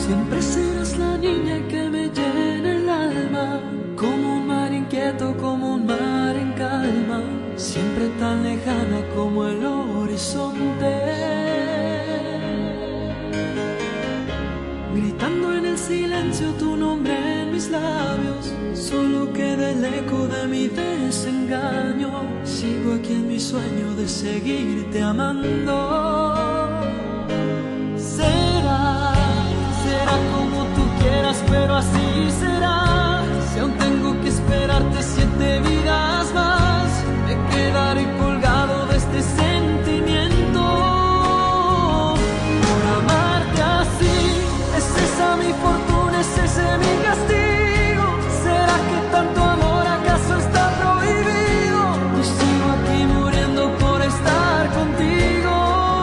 Siempre serás la niña que me llena el alma, como un mar inquieto, como un mar en calma, siempre tan lejana como el horizonte. Gritando en el silencio tu nombre en mis labios, solo queda el eco de mi desengaño. Sigo aquí en mi sueño de seguirte amando. Será como tú quieras, pero así será. Si aún tengo que esperarte 7 vidas más, me quedaré colgado de este sentimiento. Por amarte así, es esa mi fortuna, es ese mi castigo. ¿Será que tanto amor acaso está prohibido? Yo sigo aquí muriendo por estar contigo.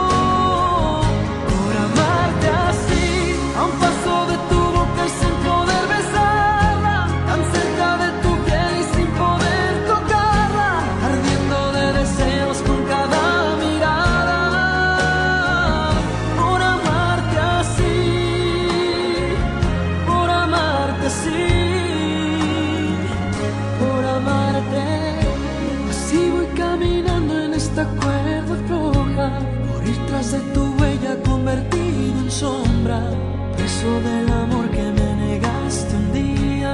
Por amarte así, a un paso de tu boca y sin poder besarla, tan cerca de tu piel y sin poder tocarla, ardiendo de deseos con cada mirada. Por amarte así, por amarte así, por amarte. Así voy caminando en esta cuerda floja, por ir tras de tu huella convertido en sombra, preso del amor que me negaste un día.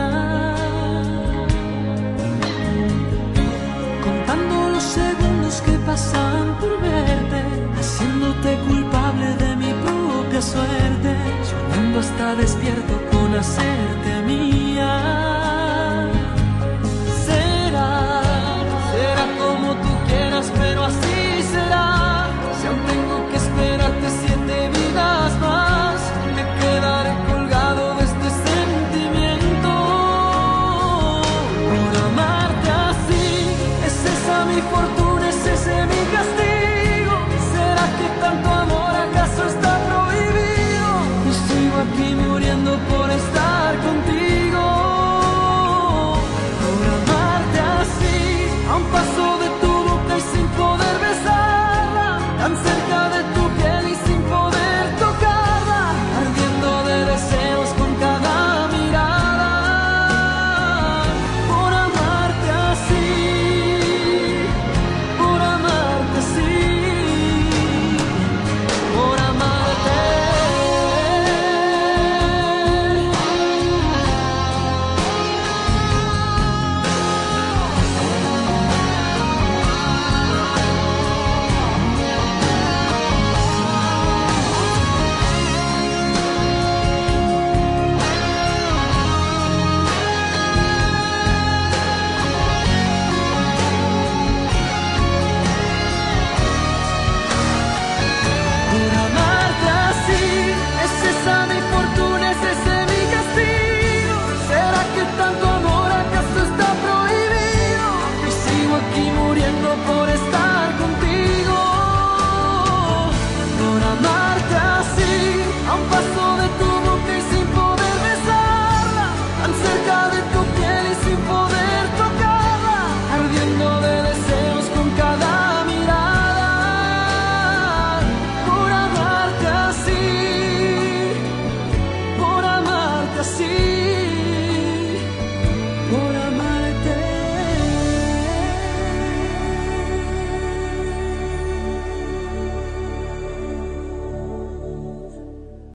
Contando los segundos que pasan por verte, haciéndote culpable de mi propia suerte, soñando hasta despierto con hacer